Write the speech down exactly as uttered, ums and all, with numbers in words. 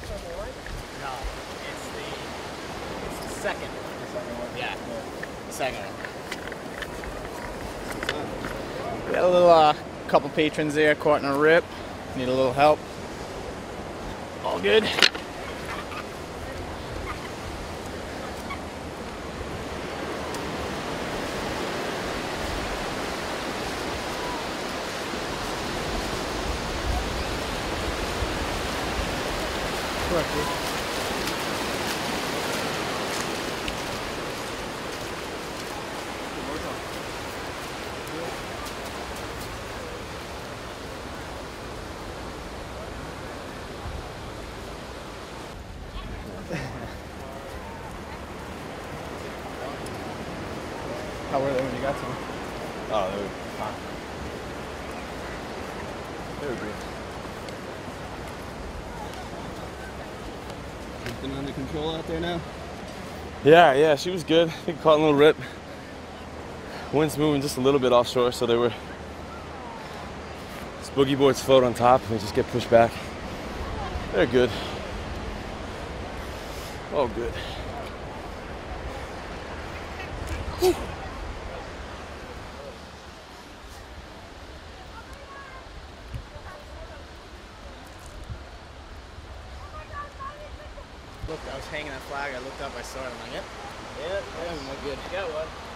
No, it's the, it's the second. The second one? Yeah, Yeah. the second one. We got a little, uh, couple patrons there caught in a rip. Need a little help. All good. How were they when you got to them? Oh, they were fine. They were good. Everything under control out there now? Yeah, yeah, she was good. I think caught a little rip. Wind's moving just a little bit offshore, so they were. This boogie boards float on top, and they just get pushed back. They're good. Oh, good. Whew. Looked, I was hanging that flag, I looked up, I saw it, I'm like, yep, yeah, yeah, we're good. You got one.